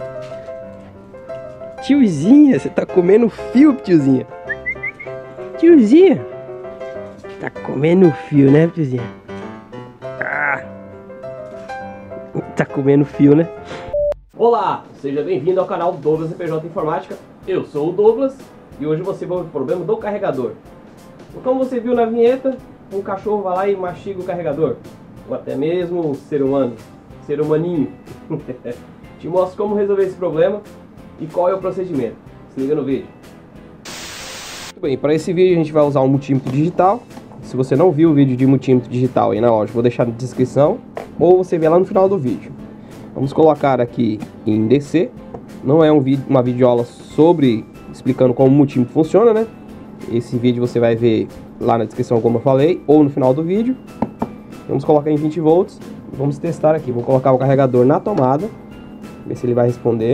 Tiozinha, você tá comendo fio, tiozinha? Tiozinha, tá comendo fio, né, tiozinha? Ah, tá comendo fio, né? Olá, seja bem-vindo ao canal Douglas CPJ Informática. Eu sou o Douglas e hoje você vai ver o problema do carregador. Como você viu na vinheta, um cachorro vai lá e mastiga o carregador, ou até mesmo um ser humano, ser humaninho. Te mostro como resolver esse problema e qual é o procedimento. Se liga no vídeo. Muito bem, para esse vídeo a gente vai usar um multímetro digital. Se você não viu o vídeo de multímetro digital aí na loja, vou deixar na descrição, ou você vê lá no final do vídeo. Vamos colocar aqui em DC. Não é uma videoaula sobre explicando como o multímetro funciona, né? Esse vídeo você vai ver lá na descrição, como eu falei, ou no final do vídeo. Vamos colocar em 20 volts. Vamos testar aqui. Vou colocar o carregador na tomada, ver se ele vai responder.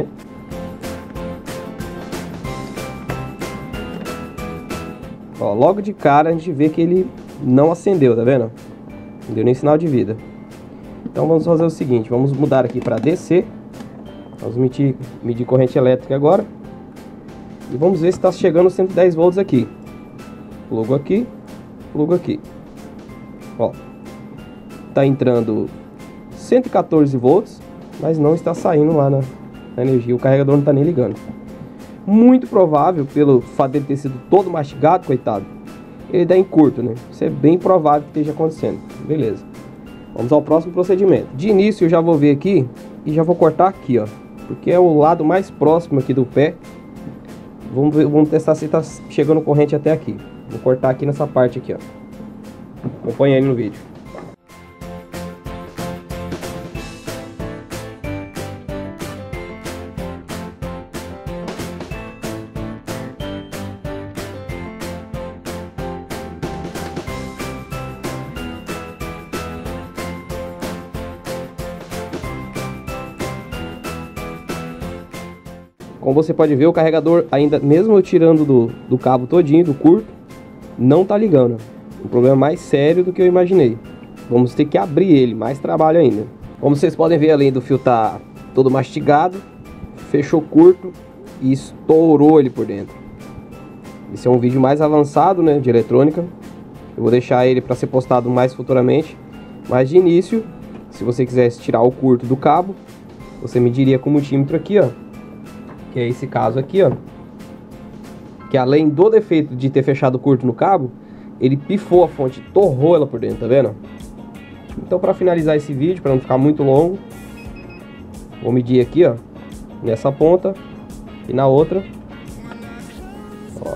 Ó, logo de cara a gente vê que ele não acendeu, tá vendo? Não deu nem sinal de vida. Então vamos fazer o seguinte, vamos mudar aqui para DC. Vamos medir corrente elétrica agora. E vamos ver se está chegando 110 volts aqui. Plugo aqui, plugo aqui. Ó, tá entrando 114 volts, mas não está saindo lá na energia. O carregador não está nem ligando. Muito provável, pelo fato dele ter sido todo mastigado, coitado, ele dá em curto, né? Isso é bem provável que esteja acontecendo. Beleza. Vamos ao próximo procedimento. De início eu já vou ver aqui e já vou cortar aqui, ó, porque é o lado mais próximo aqui do pé. Vamos testar se está chegando corrente até aqui. Vou cortar aqui nessa parte aqui, ó. Acompanha aí no vídeo. Como você pode ver, o carregador ainda, mesmo eu tirando do cabo todinho, do curto, não tá ligando. Um problema mais sério do que eu imaginei. Vamos ter que abrir ele, mais trabalho ainda. Como vocês podem ver, além do fio tá todo mastigado, fechou curto e estourou ele por dentro. Esse é um vídeo mais avançado, né, de eletrônica. Eu vou deixar ele para ser postado mais futuramente. Mas de início, se você quisesse tirar o curto do cabo, você mediria com o multímetro aqui, ó. Que é esse caso aqui, ó, que além do defeito de ter fechado curto no cabo, ele pifou a fonte, torrou ela por dentro, tá vendo? Então, para finalizar esse vídeo, para não ficar muito longo, vou medir aqui, ó, nessa ponta e na outra, ó.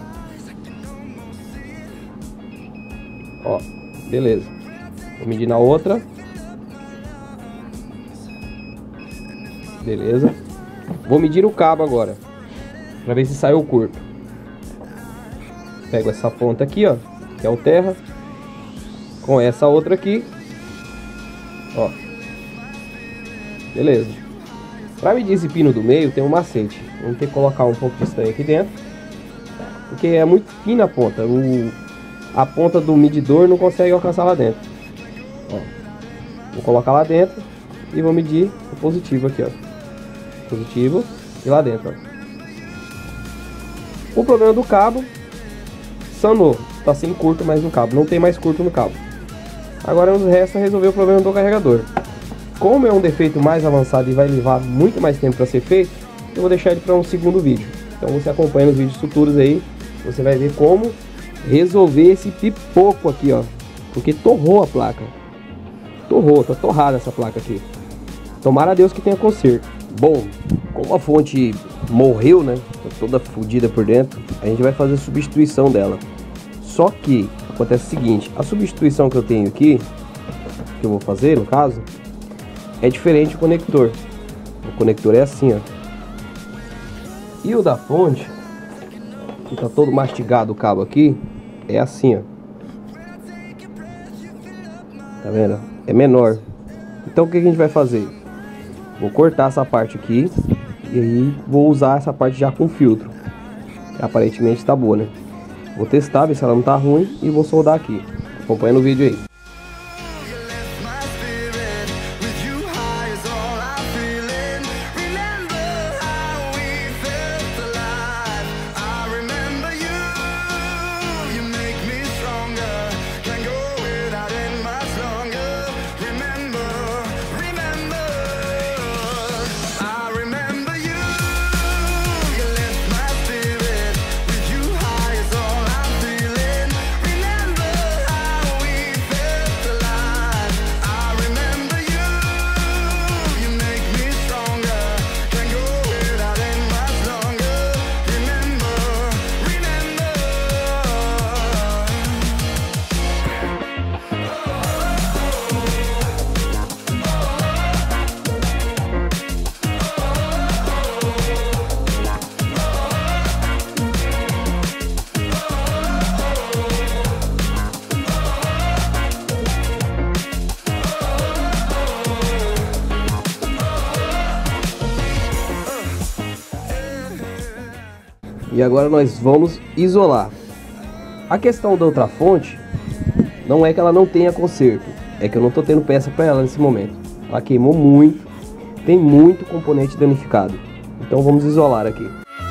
Ó, beleza. Vou medir na outra, beleza. Vou medir o cabo agora, para ver se saiu curto. Pego essa ponta aqui, ó, que é o terra, com essa outra aqui, ó. Beleza. Para medir esse pino do meio tem um macete. Vamos ter que colocar um pouco de estanho aqui dentro, porque é muito fina a ponta. A ponta do medidor não consegue alcançar lá dentro. Ó. Vou colocar lá dentro e vou medir o positivo aqui, ó. Positivo e lá dentro, ó. O problema do cabo sanou, tá sem curto mais no cabo, não tem mais curto no cabo. Agora nos resta resolver o problema do carregador. Como é um defeito mais avançado e vai levar muito mais tempo para ser feito, eu vou deixar ele para um segundo vídeo. Então você acompanha nos vídeos futuros aí, você vai ver como resolver esse pipoco aqui, ó, porque torrou a placa. Torrou, tá torrada essa placa aqui. Tomara a Deus que tenha conserto. Bom, como a fonte morreu, né, toda fodida por dentro, a gente vai fazer a substituição dela. Só que acontece o seguinte, a substituição que eu tenho aqui, que eu vou fazer no caso, é diferente do conector. O conector é assim, ó. E o da fonte, que tá todo mastigado o cabo aqui, é assim, ó. Tá vendo? É menor. Então o que a gente vai fazer? Vou cortar essa parte aqui e aí vou usar essa parte já com filtro. Aparentemente está boa, né? Vou testar, ver se ela não tá ruim e vou soldar aqui. Acompanha no vídeo aí. E agora nós vamos isolar. A questão da outra fonte não é que ela não tenha conserto, é que eu não estou tendo peça para ela nesse momento. Ela queimou muito, tem muito componente danificado. Então vamos isolar aqui.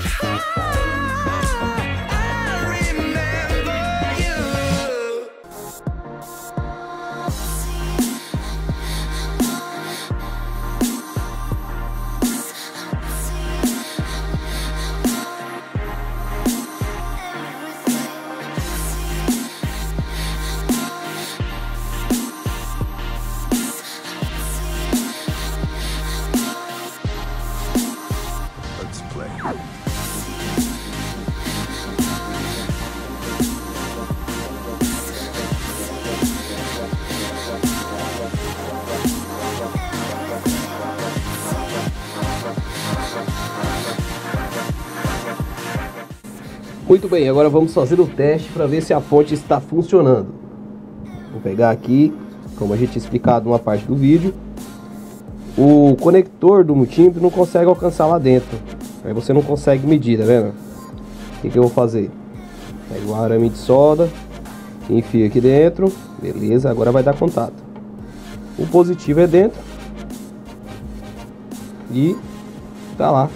Muito bem, agora vamos fazer o teste para ver se a fonte está funcionando. Vou pegar aqui, como a gente tinha explicado numa parte do vídeo, o conector do multímetro não consegue alcançar lá dentro. Aí você não consegue medir, tá vendo? O que eu vou fazer? Pego um arame de solda, enfio aqui dentro, beleza, agora vai dar contato. O positivo é dentro e tá lá.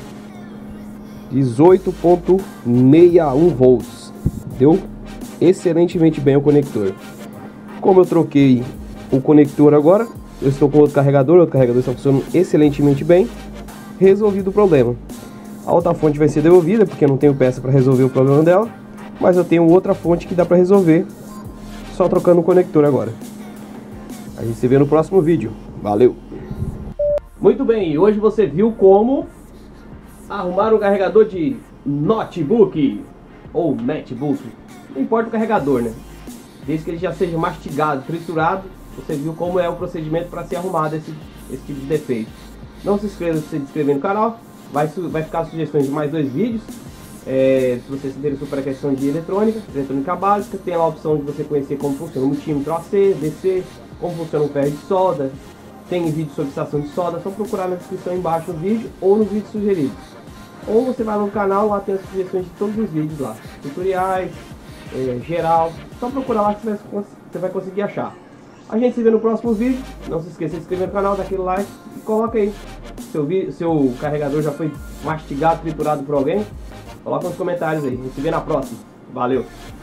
18.61 volts. Deu excelentemente bem o conector. Como eu troquei o conector agora, eu estou com outro carregador está funcionando excelentemente bem. Resolvido o problema. A outra fonte vai ser devolvida porque eu não tenho peça para resolver o problema dela, mas eu tenho outra fonte que dá para resolver só trocando o conector agora. A gente se vê no próximo vídeo. Valeu! Muito bem, hoje você viu como arrumar um carregador de notebook ou netbook, não importa o carregador, né? Desde que ele já seja mastigado, triturado, você viu como é o procedimento para ser arrumado esse tipo de defeito. Não se esqueça de se inscrever no canal, vai ficar sugestões de mais 2 vídeos. Se você se interessou para a questão de eletrônica básica, tem lá a opção de você conhecer como funciona o multímetro AC, DC, como funciona o ferro de solda. Tem vídeo sobre estação de solda, é só procurar na descrição embaixo no vídeo ou nos vídeos sugeridos. Ou você vai no canal, lá tem as sugestões de todos os vídeos lá, tutoriais, geral, só procurar lá que você vai conseguir achar. A gente se vê no próximo vídeo, não se esqueça de se inscrever no canal, dar aquele like e coloca aí, seu carregador já foi mastigado, triturado por alguém, coloca nos comentários aí, a gente se vê na próxima, valeu!